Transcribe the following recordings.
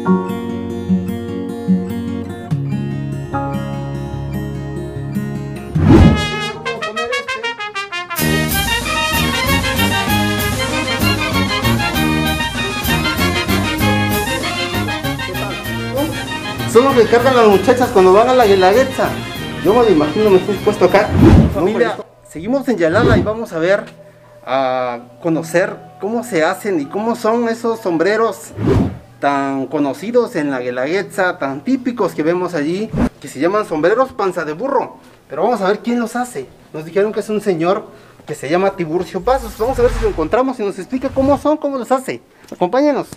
Son los que cargan las muchachas cuando van a la Guelaguetza. Yo me lo imagino, me estoy puesto acá. Familia, seguimos en Yalala y vamos a ver, a conocer cómo se hacen y cómo son esos sombreros tan conocidos en la Guelaguetza, tan típicos que vemos allí, que se llaman sombreros panza de burro. Pero vamos a ver quién los hace. Nos dijeron que es un señor que se llama Tiburcio Pasos. Vamos a ver si lo encontramos y nos explica cómo son, cómo los hace. Acompáñanos.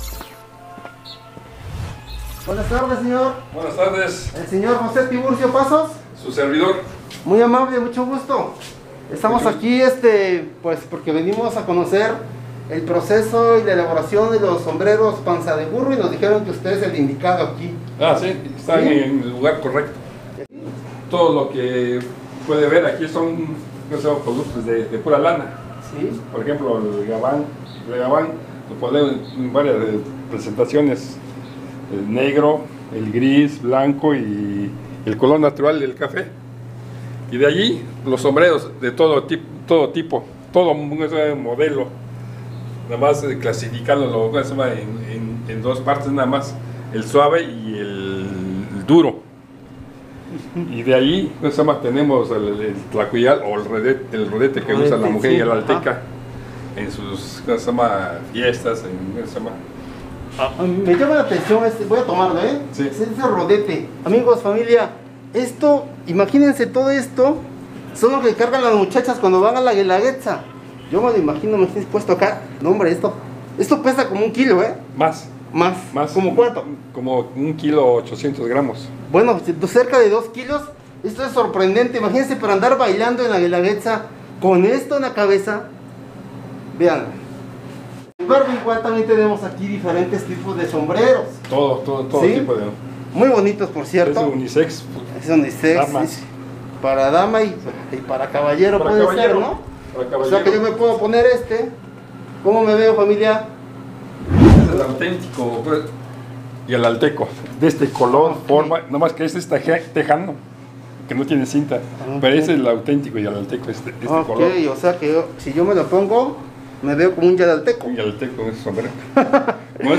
Buenas tardes, señor. Buenas tardes. El señor José Tiburcio Pasos. Su servidor. Muy amable, mucho gusto. Estamos aquí, pues porque venimos a conocer el proceso y la elaboración de los sombreros panza de burro y nos dijeron que usted es el indicado aquí. Ah, sí, están ¿Sí? en el lugar correcto. Todo lo que puede ver aquí son productos de pura lana. Sí. Por ejemplo, el gabán lo podemos en varias presentaciones. El negro, el gris, blanco y el color natural del café. Y de allí los sombreros de todo tipo, todo modelo. Nada más clasificándolo en dos partes nada más, el suave y el duro. Y de ahí tenemos el tlacuillal o el rodete que usa la mujer, sí, y la alteca en sus fiestas. Me llama la atención voy a tomarlo, Sí. Es ese rodete. Amigos, familia, imagínense todo esto, son los que cargan las muchachas cuando van a la Guelaguetza. Yo me lo imagino, me estoy puesto acá. No, hombre, esto pesa como 1 kilo, Más. ¿Como cuánto? Como 1 kilo 800 gramos. Bueno, cerca de 2 kilos. Esto es sorprendente. Imagínense para andar bailando en la Guelaguetza con esto en la cabeza. Vean. Pero igual también tenemos aquí diferentes tipos de sombreros. Todo ¿Sí? tipo de... Muy bonitos, por cierto. Es unisex. Es unisex. Dama. Sí. Para dama y para caballero para puede caballero, ser, ¿no? Para caballero. O sea que yo me puedo poner ¿Cómo me veo, familia? Este es el auténtico, pues, y el alteco. De este color, forma, nomás que este es tejano, que no tiene cinta. Pero ese es el auténtico y el alteco, este color. O sea que si yo me lo pongo, me veo como un yadalteco. Un yadalteco con ese sombrero. Como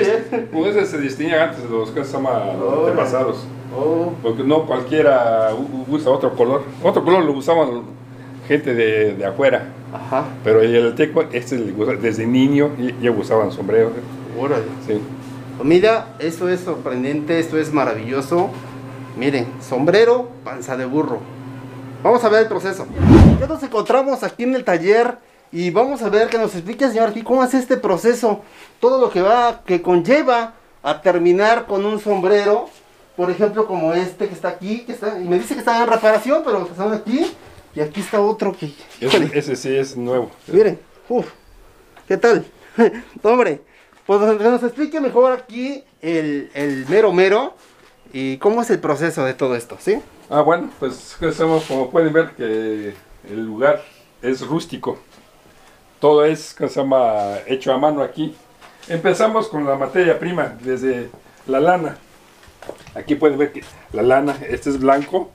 ese se distingue antes de los antepasados. Porque no cualquiera usa otro color. Otro color lo usaban gente de afuera. Ajá. Pero el yadalteco, desde niño ya usaban sombreros. Órale. Sí. Mira, eso es sorprendente, esto es maravilloso. Miren, sombrero, panza de burro. Vamos a ver el proceso. Ya nos encontramos aquí en el taller y vamos a ver que nos explique el señor aquí cómo es este proceso. Todo lo que conlleva a terminar con un sombrero. Por ejemplo, como este que está aquí, y me dice que está en reparación, pero están aquí. Y aquí está otro que... Ese sí es nuevo. Miren, ¿qué tal? Hombre, pues que nos explique mejor aquí el mero y cómo es el proceso de todo esto, ¿sí? Bueno, pues como pueden ver que el lugar es rústico. Todo es hecho a mano aquí. Empezamos con la materia prima, desde la lana. Aquí pueden ver que la lana, este es blanco,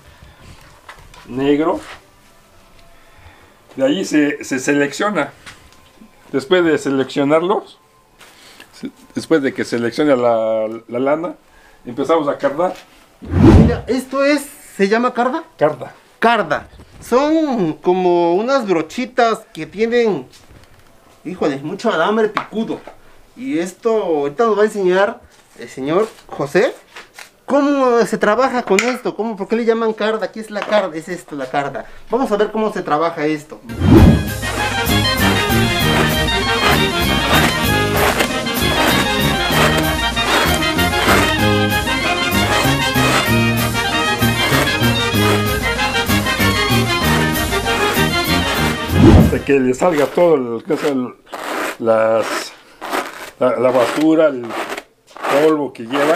negro. De ahí se selecciona. Después de seleccionarlos, después de que seleccione la lana, empezamos a cardar. Mira, ¿se llama carda? Carda. Son como unas brochitas que tienen, híjole, mucho alambre picudo. Y ahorita nos va a enseñar el señor José cómo se trabaja con esto, por qué le llaman carda. ¿Qué es la carda? Es esto, la carda. Vamos a ver cómo se trabaja esto. Hasta que le salga todo la basura, el polvo que lleva.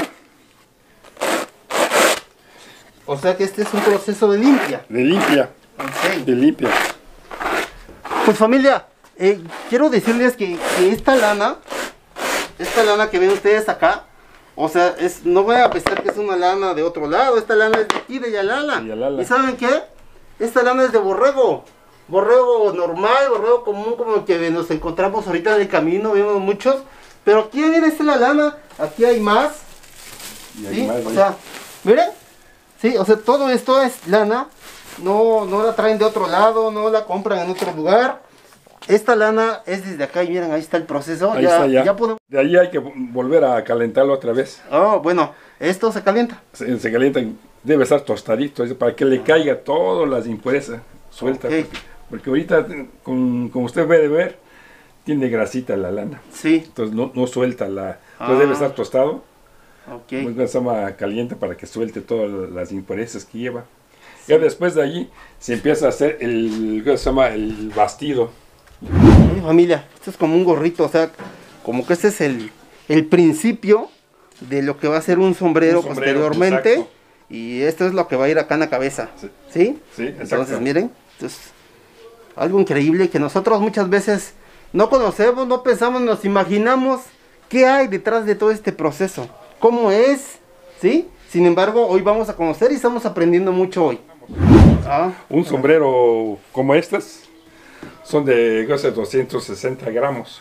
O sea que este es un proceso de limpia. De limpia. Pues familia, quiero decirles que esta lana esta lana que ven ustedes acá, o sea, no voy a pensar que es una lana de otro lado, esta lana es de aquí, de Yalala. ¿Y saben qué? Esta lana es de borrego. Borrego normal, borrego común, como el que nos encontramos ahorita en el camino, vemos muchos. Pero aquí, miren, esta es la lana, aquí hay más. ¿Sí? O sea, miren, sí, o sea, todo esto es lana, no la traen de otro lado, no la compran en otro lugar. Esta lana es desde acá y miren, ahí está el proceso. Ahí está ya. Podemos... De ahí hay que volver a calentarlo otra vez. Oh, bueno, esto se calienta. Se calienta, debe estar tostadito, para que le caiga todas las impurezas sueltas. Okay. Porque ahorita, como usted puede ver, tiene grasita la lana. Sí. Entonces no suelta la... Entonces debe estar tostado. Ok. Muy caliente para que suelte todas las impurezas que lleva. Sí. Ya después de allí se empieza a hacer el bastido. Familia, esto es como un gorrito, o sea, como que este es el principio de lo que va a ser un sombrero posteriormente. Exacto. Y esto es lo que va a ir acá en la cabeza. Sí. ¿Sí? Sí, exacto. Entonces, miren, esto es algo increíble que nosotros muchas veces no conocemos, no pensamos, nos imaginamos qué hay detrás de todo este proceso, cómo es, ¿sí? Sin embargo, hoy vamos a conocer y estamos aprendiendo mucho hoy. Un sombrero como estas son de 260 gramos.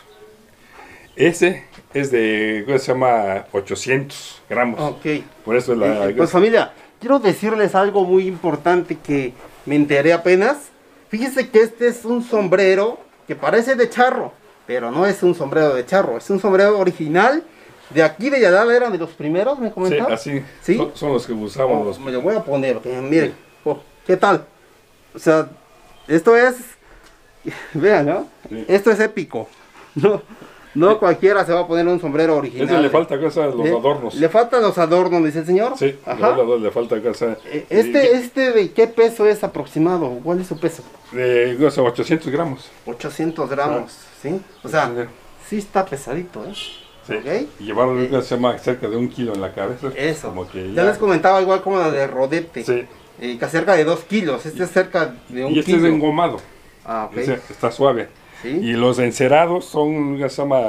Ese es de 800 gramos. Ok. Por eso es la... Pues familia, quiero decirles algo muy importante que me enteré apenas. Fíjense que este es un sombrero que parece de charro, pero no es un sombrero de charro, es un sombrero original. De aquí de Yalala, eran de los primeros, me comentaron. Sí, así. ¿Sí? Son los que usamos. Me lo voy a poner, miren, ¿qué tal? O sea, esto es, vean, ¿no? Sí. Esto es épico. No cualquiera se va a poner un sombrero original. Eso le falta cosas, los adornos. Le faltan los adornos, dice el señor. Sí, ajá. Le falta cosas. ¿De qué peso es aproximado? ¿Cuál es su peso? De 800 gramos. 800 gramos, ¿sí? O sea, sí está pesadito, ¿eh? Sí. ¿Okay? Y llevarlo cerca de 1 kilo en la cabeza. Eso. Como que ya les comentaba, igual como la de rodete. Sí. Que cerca de 2 kilos. Este es cerca de 1 kilo. Y este es engomado. Okay. Está suave. ¿Sí? Y los encerados son una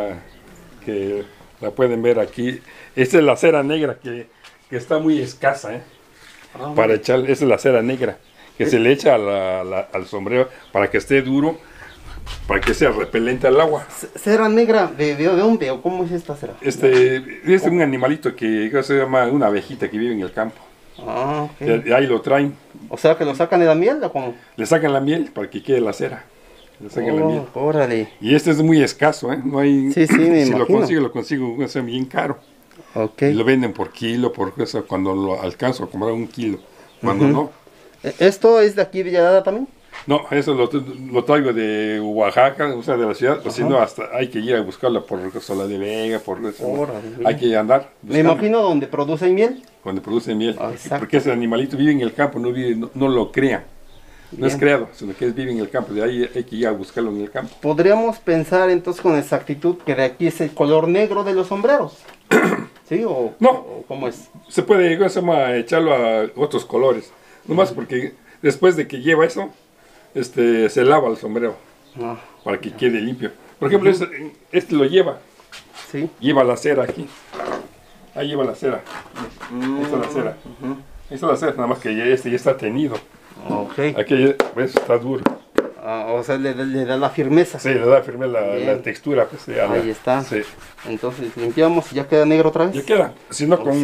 que la pueden ver aquí. Esta es la cera negra que está muy escasa, para echar. Esa es la cera negra que se le echa al sombrero para que esté duro, para que sea repelente al agua. ¿Cera negra? ¿De dónde? ¿O cómo es esta cera? Es un animalito que se llama una abejita que vive en el campo. Okay. De ahí lo traen. O sea, que lo sacan de la miel, ¿o cómo? Le sacan la miel para que quede la cera. Le sacan la miel. Órale. Y este es muy escaso, No hay. Sí, me si imagino. lo consigo bien caro. Okay. Y lo venden por kilo, por eso cuando lo alcanzo a comprar 1 kilo. Cuando no. ¿Esto es de aquí de Yalala también? No, eso lo traigo de Oaxaca, o sea, de la ciudad, o si no, hasta hay que ir a buscarla por Sola de Vega, por eso. Hay que andar buscando. Me imagino donde producen miel. Donde producen miel, porque ese animalito vive en el campo, no lo crea. No es creado, sino que vive en el campo, de ahí hay que ir a buscarlo en el campo. ¿Podríamos pensar entonces con exactitud que de aquí es el color negro de los sombreros? ¿Sí? No, ¿o cómo es? Se puede echarlo a otros colores, nomás porque después de que lleva eso, se lava el sombrero para que quede limpio. Por ejemplo, este lo lleva, ¿sí? Lleva la cera aquí, ahí lleva la cera, esta es la cera, esta es la cera, nada más que ya está tenido. Okay. Aquí ¿ves? Está duro. O sea, le da la firmeza. Sí, le da firmeza la textura. Pues, ahí está. Sí. Entonces limpiamos y ya queda negro otra vez. Ya queda, sino con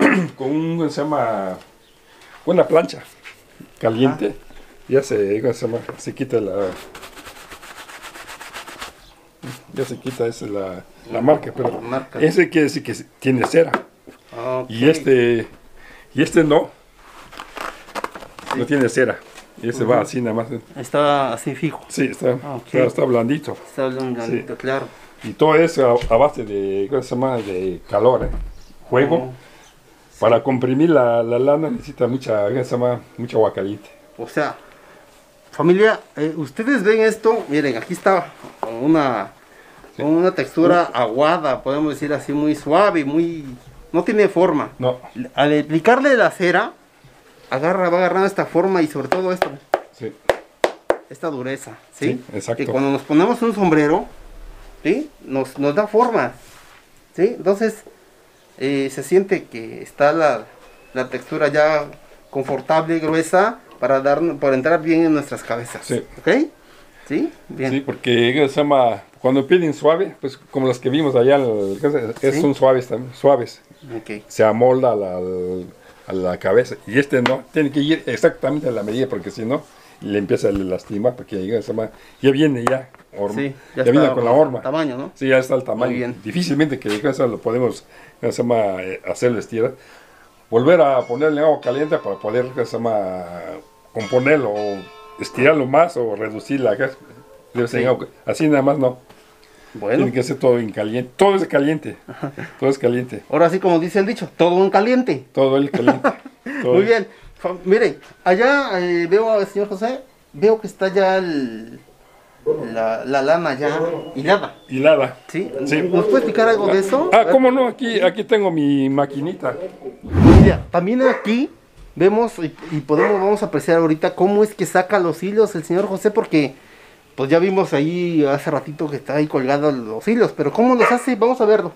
una plancha caliente. Ya se quita ya se quita la marca, pero ese quiere decir que tiene cera. Okay. Y este no. Sí. No tiene cera. Y ese va así nada más. Está así fijo. Sí, está blandito. Está blandito, claro. Y todo eso a base de calor, fuego. Sí. Para comprimir la lana necesita mucha agua caliente. O sea, familia, ustedes ven esto, miren, aquí está una textura aguada, podemos decir así, muy suave, no tiene forma. No. Al aplicarle la cera, va agarrando esta forma y sobre todo esto. Sí. Esta dureza, ¿sí? Sí, exacto. Que cuando nos ponemos un sombrero, ¿sí? Nos da forma. ¿sí? Entonces se siente que está la textura ya confortable, gruesa, para entrar bien en nuestras cabezas. Sí. ¿Ok? ¿Sí? Bien. Sí, porque se llama, cuando piden suave, pues como las que vimos allá, son suaves también, suaves. Ok. Se amolda a la cabeza. Y este no, tiene que ir exactamente a la medida, porque si no, le empieza a lastimar, porque ya viene ya. Sí, ya viene con la horma. Tamaño, ¿no? Sí, ya está el tamaño. Muy bien. Difícilmente que lo podemos hacerlo estirar. Volver a ponerle agua caliente para poder componerlo o estirarlo más o reducir la gas. Sí. Así nada más no. Bueno. Tiene que ser todo en caliente. Todo es caliente. Todo es caliente. Ahora sí, como dice el dicho, todo en caliente. Todo es caliente. Todo. Muy bien. Miren, allá veo al señor José, veo que está ya la lana ya hilada. Hilada. ¿Sí? Sí. ¿Nos puede explicar algo de eso? ¿Cómo no? Aquí tengo mi maquinita. Mira, también aquí vemos vamos a apreciar ahorita cómo es que saca los hilos el señor José, porque pues ya vimos ahí hace ratito que está ahí colgados los hilos, pero cómo los hace, vamos a verlo.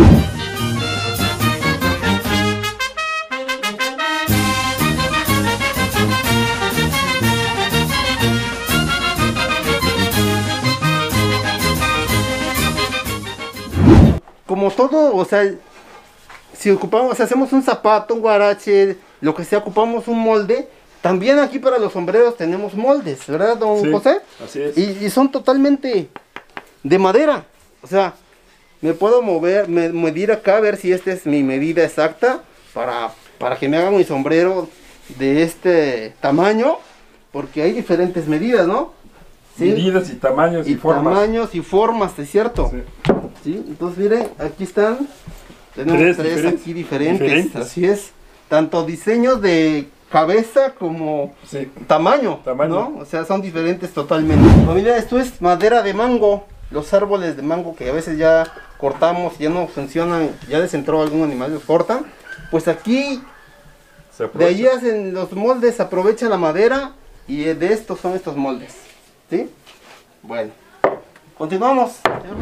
Como todo, o sea, si hacemos un zapato, un guarache, lo que sea, ocupamos un molde. También aquí para los sombreros tenemos moldes, ¿verdad, don José? Así es. Y son totalmente de madera. O sea, me puedo medir acá, a ver si esta es mi medida exacta para que me hagan mi sombrero de este tamaño, porque hay diferentes medidas, ¿no? ¿Sí? Medidas y tamaños y formas. Tamaños y formas, ¿es cierto? Sí. ¿Sí? Entonces, miren, aquí están. Tenemos tres aquí diferentes. Así es. Tanto diseños de cabeza como tamaño, ¿no? O sea, son diferentes totalmente. Familia, esto es madera de mango. Los árboles de mango que a veces ya cortamos, ya no funcionan, ya desentró algún animal, los cortan. Pues aquí, de ahí hacen los moldes, aprovechan la madera y de estos son estos moldes. ¿Sí? Bueno, continuamos.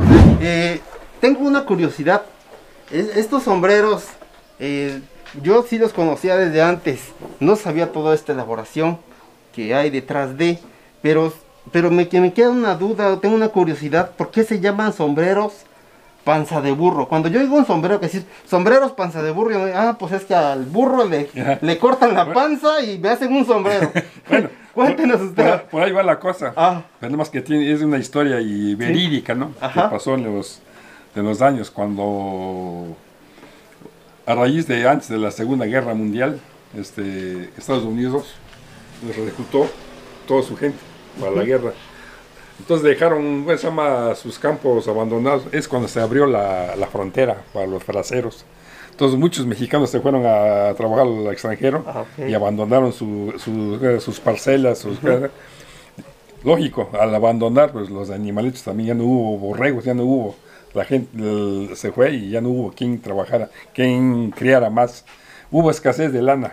Tengo una curiosidad. Estos sombreros, yo sí los conocía desde antes. No sabía toda esta elaboración que hay detrás de. Pero me queda una duda, tengo una curiosidad. ¿Por qué se llaman sombreros panza de burro? Cuando yo digo un sombrero, que decir sombreros panza de burro, pues es que al burro le cortan la panza y me hacen un sombrero. Bueno, cuéntenos usted. Por ahí va la cosa. Nada más que es una historia verídica, ¿no? Que pasó en los años cuando, a raíz de antes de la Segunda Guerra Mundial, Estados Unidos reclutó toda su gente para la guerra. Entonces dejaron sus campos abandonados. Es cuando se abrió la frontera para los braceros. Entonces muchos mexicanos se fueron a trabajar al extranjero y abandonaron sus parcelas, lógico, al abandonar pues los animalitos también, ya no hubo borregos, ya no hubo, la gente se fue y ya no hubo quien trabajara, quien criara más. Hubo escasez de lana.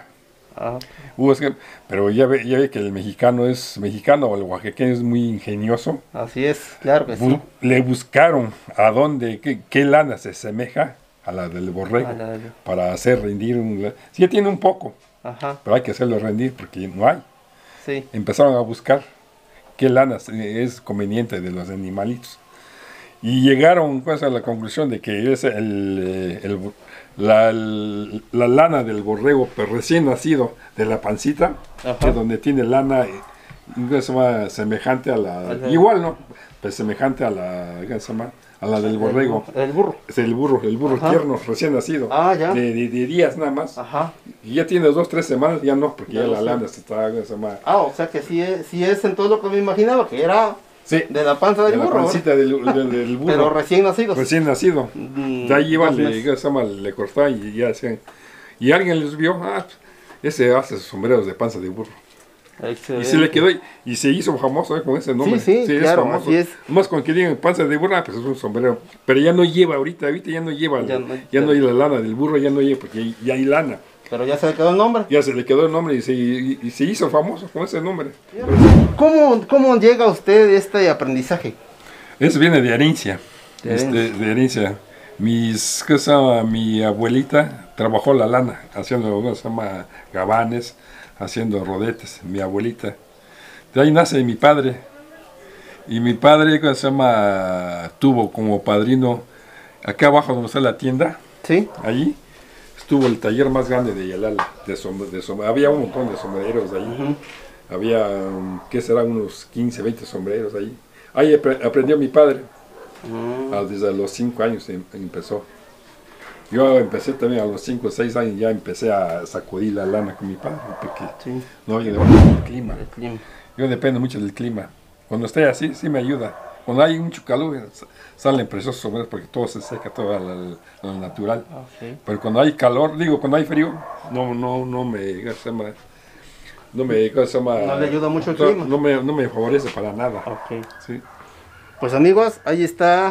Pero ya ve que el mexicano o el oaxaqueño es muy ingenioso. Así es, claro que sí. Le buscaron a dónde, qué lana se asemeja a la del borrego para hacer rendir sí, ya tiene un poco, pero hay que hacerlo rendir porque no hay. Empezaron a buscar qué lana es conveniente de los animalitos y llegaron pues a la conclusión de que es la lana del borrego pues, recién nacido de la pancita, que donde tiene lana semejante a igual, ¿no? Pues semejante a la del borrego. El burro. Es el burro tierno, recién nacido. Ya. De días nada más. Y ya tiene 2 o 3 semanas, ya no, porque ya la lana se está... o sea que sí es en todo lo que me imaginaba, que era de la panza del burro. La pancita del burro. Pero recién nacido. Recién nacido. De ahí iban, le cortaban y ya hacían... Y alguien les vio, ese hace sus sombreros de panza de burro. Excelente. Y se le quedó y se hizo famoso con ese nombre. Sí, claro, es famoso. así es. Más con que digan panza de burro, pues es un sombrero. Pero ya no lleva ahorita ya no lleva ya no hay la lana del burro, ya no lleva porque ya hay lana. Pero ya se le quedó el nombre. Ya se le quedó el nombre y se hizo famoso con ese nombre. ¿Cómo llega usted este aprendizaje? Eso viene de herencia. De herencia. ¿qué se llama? Mi abuelita trabajó la lana, haciendo, ¿qué se llama? Gabanes, haciendo rodetes, mi abuelita. De ahí nace mi padre. Y mi padre, ¿qué se llama? Tuvo como padrino, acá abajo donde está la tienda, ¿Sí? allí, estuvo el taller más grande de Yalala. Había un montón de sombreros ahí. Había, ¿qué será? Unos 15, 20 sombreros ahí. Ahí aprendió mi padre. Desde los 5 años empezó. Yo empecé también a los 5 o 6 años, ya empecé a sacudir la lana con mi padre, porque Sí. no había del clima. El clima. Yo dependo mucho del clima. Cuando esté así, sí me ayuda. Cuando hay mucho calor, salen preciosos sombreros porque todo se seca, todo al natural. Okay. Pero cuando hay calor, digo, cuando hay frío, no me, ¿qué se llama? No le ayuda mucho el clima. No me favorece para nada. Ok. Sí. Pues amigos, ahí está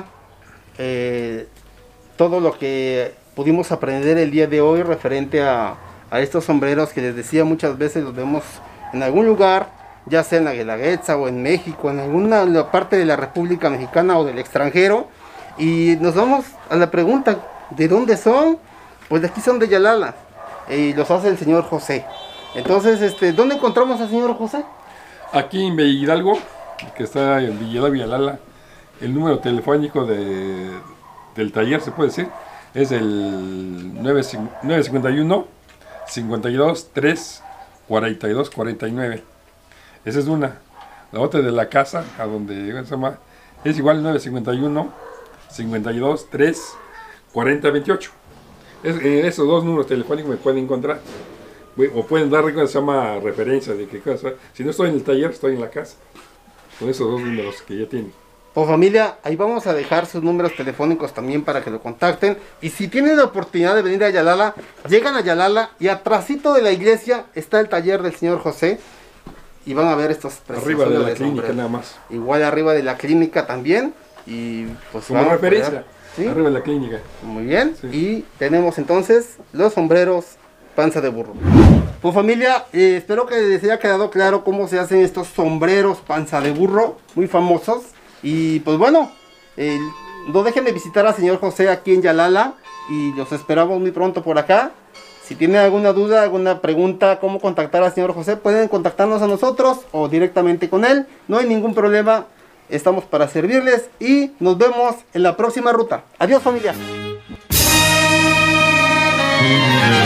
todo lo que pudimos aprender el día de hoy referente a estos sombreros que les decía, muchas veces los vemos en algún lugar, ya sea en la Guelaguetza o en México, en alguna parte de la República Mexicana o del extranjero. Y nos vamos a la pregunta, ¿de dónde son? Pues de aquí son de Yalala, y los hace el señor José. Entonces, ¿dónde encontramos al señor José? Aquí en Hidalgo, que está en Villalba, Yalala, el número telefónico del taller, se puede decir, es el 951 52 3 42 49. Esa es una. La otra de la casa, a donde se llama, es igual 951 52 3 40 28. En esos dos números telefónicos me pueden encontrar. O pueden dar, se llama, referencia de qué cosa. Si no estoy en el taller, estoy en la casa. Con esos dos números que ya tienen. Pues familia, ahí vamos a dejar sus números telefónicos también para que lo contacten. Y si tienen la oportunidad de venir a Yalala, llegan a Yalala y atrásito de la iglesia está el taller del señor José. Y van a ver estos preciosos Arriba de la sombreros. clínica nada más. Igual arriba de la clínica también. Y pues Como vamos a referencia. ver, ¿sí? Arriba de la clínica. Muy bien. Sí. Y tenemos entonces los sombreros panza de burro. Pues familia, espero que les haya quedado claro cómo se hacen estos sombreros panza de burro, muy famosos. Y pues bueno, no dejen de visitar al señor José aquí en Yalala y los esperamos muy pronto por acá. Si tienen alguna duda, alguna pregunta, cómo contactar al señor José, pueden contactarnos a nosotros o directamente con él. No hay ningún problema, estamos para servirles y nos vemos en la próxima ruta. Adiós familia.